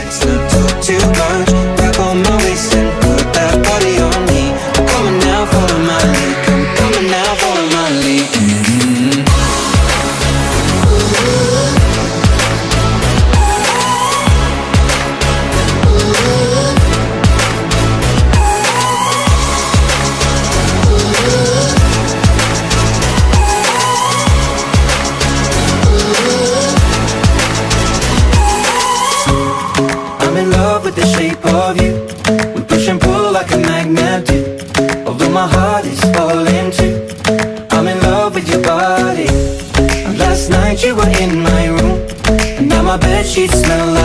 let's not talk too much. Grab on my waist and put that body on me. I'm coming now, follow my lead. Come coming now, follow my lead. I'm in love with the shape of you. We push and pull like a magnet do. Although my heart is falling too, I'm in love with your body. And last night you were in my room, and now my bedsheets smell like